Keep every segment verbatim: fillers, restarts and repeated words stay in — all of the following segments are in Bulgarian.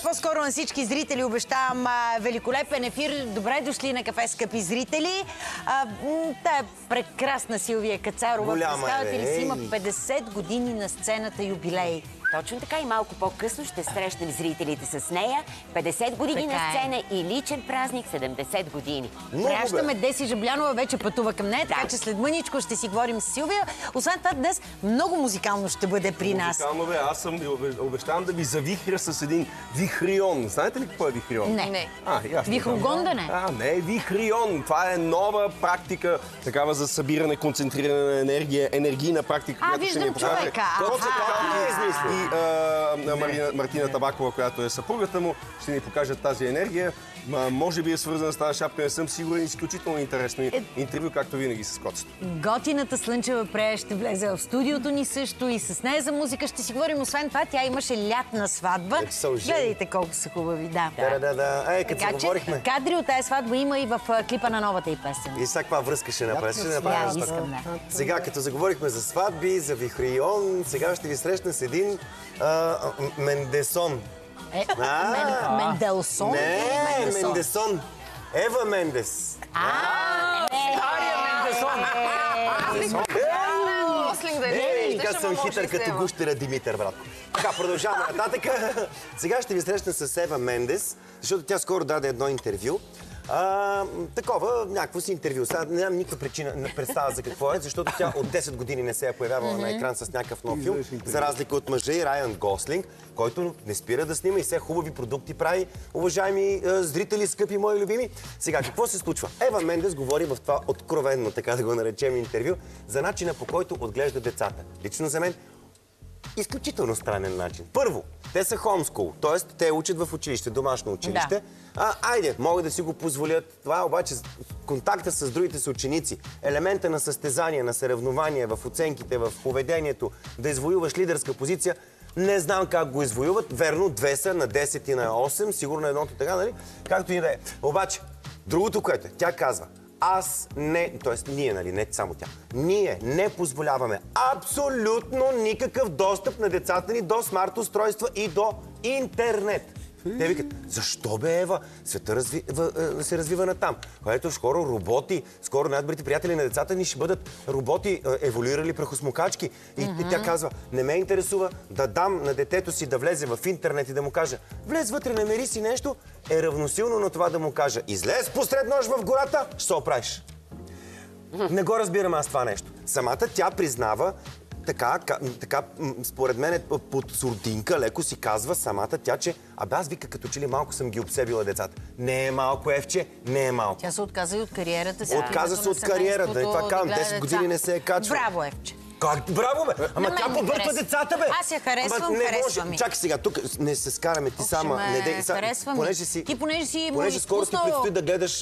по-скоро на всички зрители обещавам а, великолепен ефир. Добре дошли на кафе, скъпи зрители. А, тая прекрасна Силвия Кацарова, представете ли си, има петдесет години на сцената юбилей. Точно така, и малко по-късно ще срещнем зрителите с нея. петдесет години така на сцена е. И личен празник седемдесет години. Пращаме Деси Жаблянова, вече пътува към нея, да. Така че след мъничко ще си говорим с Силвия. Освен това, днес много музикално ще бъде при нас. Музикално, бе, аз съм обещавам да ви завихря с един вихрион. Знаете ли какво е вихрион? Не. не. А, Вихрогон да не? А, не, вихрион. Това е нова практика, такава за събиране, концентриране на енергия, енергийна практика. А, виждам човека. Точно така. И а, Марина, Мартина Табакова, която е съпругата му, ще ни покажат тази енергия. Ма, може би е свързана с тази шапка, не съм сигурен. Изключително интересно е... интервю, както винаги с Коцето. Готината Слънчева Прея ще влезе в студиото ни също и с нея за музика ще си говорим. Освен това, тя имаше лятна сватба. Гледайте колко са хубави, да. Да, да, да. Ей, като се говорихме. Кадри от тази сватба има и в клипа на новата й песен. И сега каква връзка ще направиш? Ще направиш. Да, искам, да. Сега, като заговорихме за сватби, за вихрион, сега ще ви срещна с един а, Мендесон. Е, а, мен, Менделсон? Не, Мендесон. Мендесон. Ева Мендес. А, Стария Мендесон! Така съм хитър като гущера Димитър, братко. Така, продължаваме нататък. Сега ще ви срещна с Ева Мендес, защото тя скоро даде едно интервю. А, такова, някакво си интервю. Сега нямам никаква причина, представа за какво е, защото тя от десет години не се е появявала mm-hmm. на екран с някакъв нов филм, за разлика от мъжа и Райан Гослинг, който не спира да снима и все хубави продукти прави. Уважаеми а, зрители, скъпи мои любими. Сега, какво се случва? Ева Мендес говори в това откровенно, така да го наречем, интервю, за начина, по който отглежда децата. Лично за мен изключително странен начин. Първо, те са хомскул, т.е. те учат в училище, домашно училище. Да. А, айде, могат да си го позволят. Това обаче контакта с другите си ученици, елемента на състезание, на съревнование в оценките, в поведението, да извоюваш лидерска позиция, не знам как го извоюват. Верно, две са на десет и на осем, сигурно едното така, нали? Както и да е. Обаче, другото, което е, тя казва, аз не, т.е. ние, нали, не само тя, ние не позволяваме абсолютно никакъв достъп на децата ни до смарт устройства и до интернет. Те викат, защо бе, Ева? Света разви... се развива натам. Което скоро роботи, скоро най-добрите приятели на децата ни ще бъдат роботи, еволюирали прахосмокачки. И mm-hmm. тя казва, не ме интересува да дам на детето си да влезе в интернет и да му кажа, влез вътре, намери си нещо, е равносилно на това да му кажа, излез посред нощ в гората, ще се оправиш. Mm-hmm. Не го разбирам аз това нещо. Самата тя признава, Така, така, според мен под сурдинка леко си казва самата тя, че абе аз вика като че ли малко съм ги обсебила децата. Не е малко, Евче, не е малко. Тя се отказа и от кариерата си. Отказа се от кариерата. И това казвам, десет години не се е качва. Браво, Евче. Как? Браво, бе! Ама тя побърква децата, бе! Аз я харесвам, харесвам ми. Чакай сега, тук не се скараме ти сама. Харесвам ми. Ти понеже си му Понеже скоро ти предстои да гледаш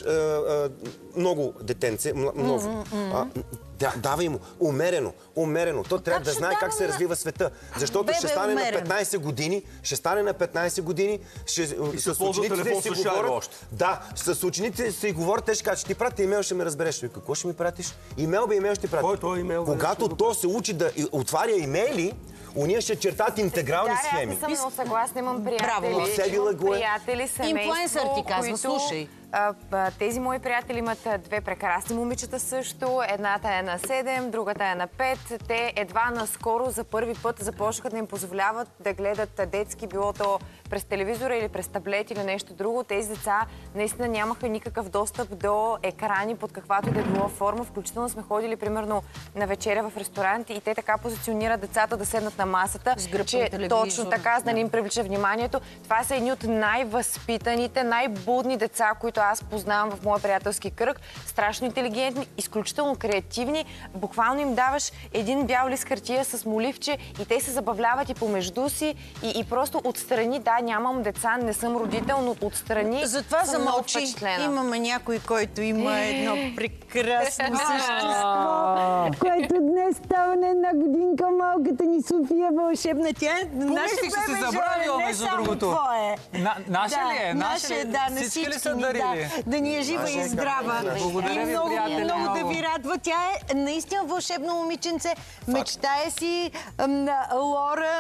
много детенце, много. Да, давай му. Умерено. Умерено. То трябва да знае как се развива света. Защото ще стане на петнайсет години, ще стане на петнайсет години, ще с учениците си говорят. Да, с учениците си говорят, те ще кажат, ще ти пратя имейл, ще ме разбереш. Какво ще ми пратиш? Имейл бе, имейл ще ти пратя. Кой той имейл? Когато то се учи да отваря имейли, уния ще чертат интегрални схеми. Да, аз съм много съгласна, имам приятели. Обсебила го е. Приятели, семейство, инфлуенсър ти казва, слушай. Тези мои приятели имат две прекрасни момичета също. Едната е на седем, другата е на пет. Те едва наскоро за първи път започнаха да им позволяват да гледат детски, било то през телевизора или през таблет или нещо друго. Тези деца наистина нямаха никакъв достъп до екрани под каквато и да било форма. Включително сме ходили примерно на вечеря в ресторант и те така позиционират децата да седнат на масата, че точно така, за да не им привлича вниманието. Това са едни от най-възпитаните, най-будни деца, които аз познавам в моя приятелски кръг. Страшно интелигентни, изключително креативни. Буквално им даваш един бял лист хартия с моливче и те се забавляват и помежду си и, и просто отстрани, да, нямам деца, не съм родител, но отстрани затова замълчи. Имаме някой, който има едно прекрасно същество, което днес става на една годинка, малката ни София вълшебна. Тя е наша бебе, ще се забравила, между другото. Наша ли е? Наша е, да, на всички ни. Да ни е жива и здрава. Благодаря ви, приятели. Много да ви радва. Тя е наистина вълшебно момиченце. Мечтае си Лора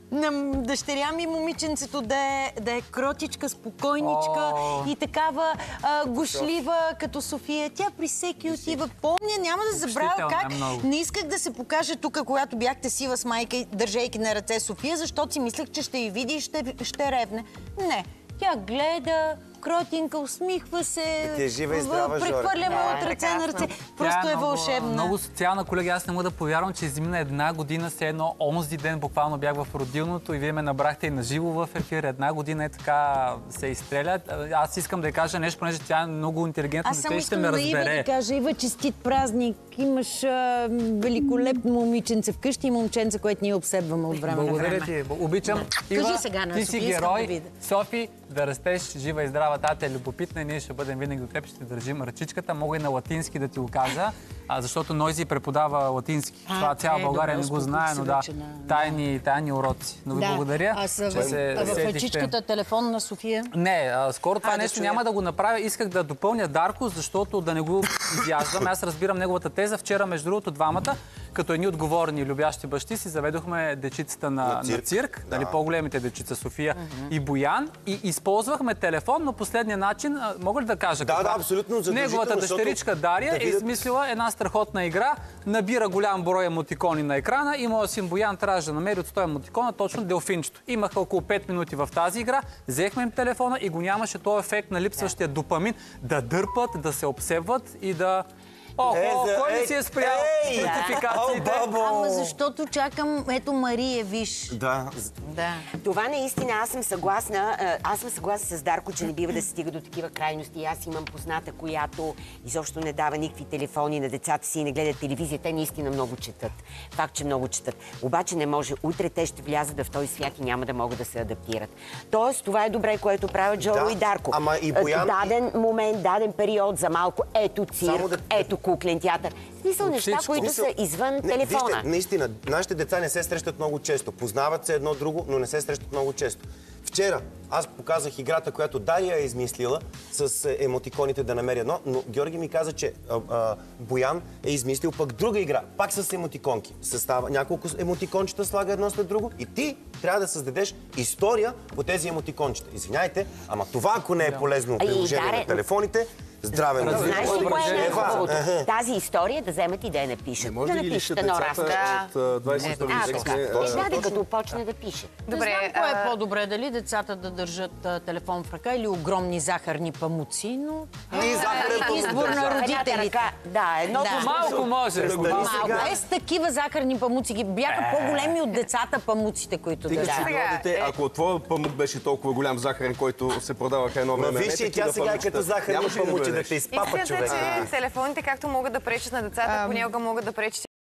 на дъщеря ми момиченцето да е, да е кротичка, спокойничка и такава а, гошлива като София. Тя при всеки отива. Помня, няма да забравя как не исках да се покажа тук, когато бяхте сива с майка, държейки на ръце София, защото си мислех, че ще я види и ще, ще ревне. Не. Тя гледа, кротинка, усмихва се, е жива и здрава, прехвърляме от ръце на ръце. Просто е вълшебна. Много социална, колеги. Аз не мога да повярвам, че измина една година, все едно онзи ден буквално бях в родилното и вие ме набрахте и наживо в ефир. Една година е така се изстреля. Аз искам да й кажа нещо, понеже тя е много интелигентна дете и ще ме разбере. Аз само искам на Ива да кажа, Ива, честит празник. Имаш а, великолепно момиченце вкъщи и момченце, което ние обсебваме от време на време. Благодаря ти. Обичам. Ива, сега на ти София, си герой. Софи, да растеш жива и здрава, тата е любопитна и ние ще бъдем винаги до теб, ще държим ръчичката. Мога и на латински да ти го кажа, а, защото Нойзи преподава латински. А, Това цяла е, България добре, не го знае, но да, тайни, тайни уроци. Но ви да. благодаря, а че в, се а в ръчичката телефон на София? Не, а, скоро това а, нещо да няма да го направя. Исках да допълня Дарко, защото да не го изяждам. Аз разбирам неговата теза. Вчера, между другото, двамата, като едни отговорни, любящи бащи, си заведохме дечицата на, на цирк, на цирк да. нали, по-големите дечица София uh-huh. и Боян, и използвахме телефон, но последния начин, мога ли да кажа да, каква? Да, абсолютно. Неговата дъщеричка Дария да видят... е измислила една страхотна игра, набира голям брой емотикони на екрана и моят син Боян трябваше да намери от сто емотикона точно делфинчето. Имаха около пет минути в тази игра, взехме им телефона и го нямаше този ефект на липсващия допамин да дърпат, да се обсебват и да... Охо, е, кой не си е спрял нотификациите? Ама защото чакам, ето Мария, виж. Да. да. Това наистина, аз съм съгласна. Аз съм съгласна с Дарко, че не бива да се стига до такива крайности. Аз имам позната, която изобщо не дава никакви телефони на децата си и не гледат телевизия. Те наистина много четат. Факт, че много четат. Обаче не може. Утре те ще влязат в този свят и няма да могат да се адаптират. Тоест, това е добре, което правят Джоро да, и Дарко. Ама и Боян... Даден момент, даден период за малко. Ето цирк, да... ето куклен театър. Смисъл неща, които Мисъл... са извън не, телефона. Вижте, наистина, нашите деца не се срещат много често. Познават се едно друго, но не се срещат много често. Вчера аз показах играта, която Дария е измислила с емотиконите да намери едно, но Георги ми каза, че а, а, Боян е измислил пък друга игра, пак с емотиконки. Състава няколко емотикончета, слага едно след друго и ти трябва да създадеш история по тези емотикончета. Извиняйте, ама това, ако не е полезно приложение на телефоните, здраве на Знаеш ли кое е най-хубавото? Тази история да вземат и да я напишат. Може да да ги лишат децата от двайсет и първи век? Да, като почне да пише. Добре, не знам кое е по-добре, дали децата да държат телефон в ръка или огромни захарни памуци, но... И захарен памук избор на родителите. Да, едното малко може. Малко. Без такива захарни памуци. Бяха по-големи от децата памуците, които държат. Ако от твоя памук беше толкова голям захарен, който се продаваха едно време... Виж и тя сега е като захарни памуци. Да те изпапа човек. Истината е, че телефоните както могат да пречат на децата, понякога могат да пречат